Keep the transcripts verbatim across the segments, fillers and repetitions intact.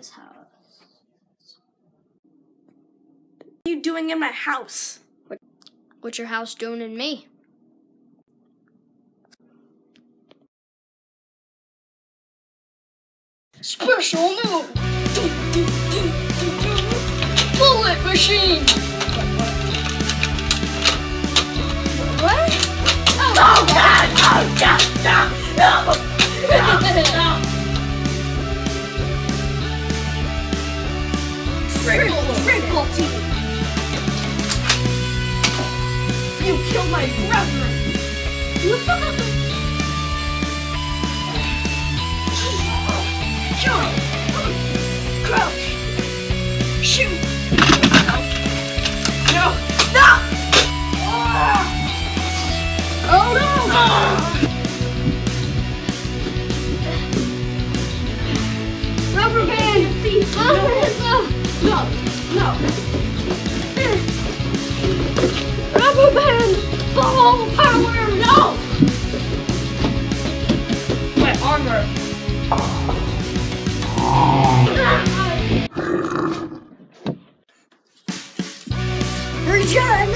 this house. What are you doing in my house? What, what's your house doing in me? Special move! Bullet machine! What? Oh, Oh God! Oh God! No! No! No! Triple, triple team! You killed my brother! Jump! Crouch! Shoot! No! No! Oh no! Rubber band! No! No! Rubber band! Ball power! No! My armor! Return!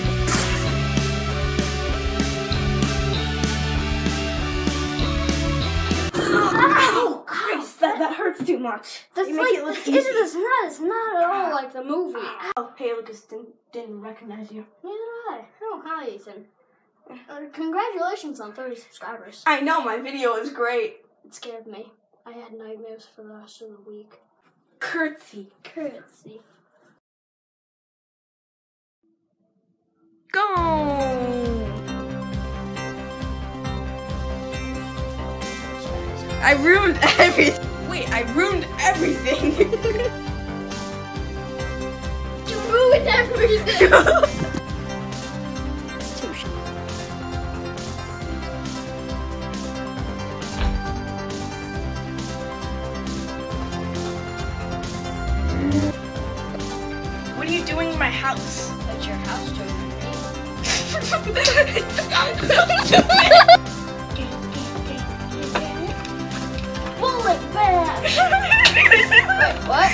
Oh Christ! That that hurts too much. That's you like, make it look it easy. is not, it's not at all like the movie. Oh, hey, Lucas, didn't didn't recognize you. Neither did I. Oh, hi, Ethan. Uh, congratulations on thirty subscribers. I know, my video is great. It scared me. I had nightmares for the rest of the week. Curtsy. Courtesy. Go! I ruined everything. Wait, I ruined everything. You ruined everything! It's too short. What are you doing in my house? What's your house doing? Bullet band! Wait, what?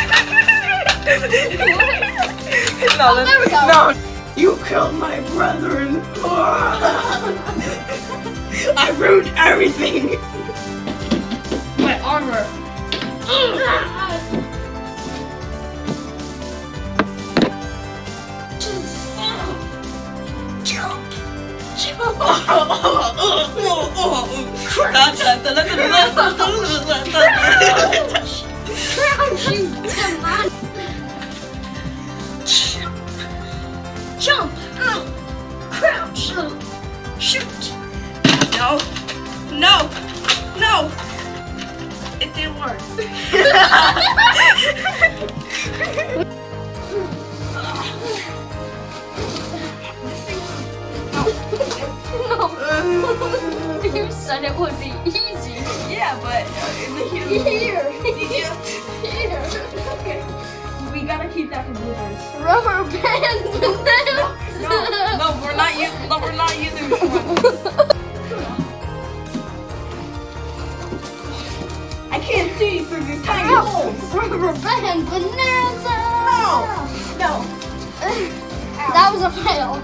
No, Oh, there we go. No, you killed my brother and I ruined everything. My armor. Jump! Crouch, you demon! Jump! Crouch! Shoot! No, no, no. It didn't work. No! You said it would be easy. Yeah, but uh, in the heat of Here! Yeah. Here! Okay. We gotta keep that for bloopers. Rubber band bananas! No, no, we're not using. No, we're not using this one. I can't see through these tiny holes. Rubber band bananas! No, no. That was a fail.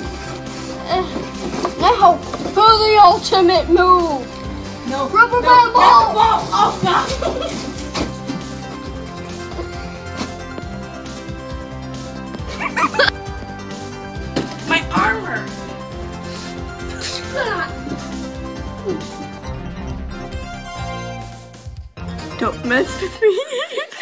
Now for the ultimate move. No. Rubber no, band ball. ball. Oh God. My armor. Don't mess with me.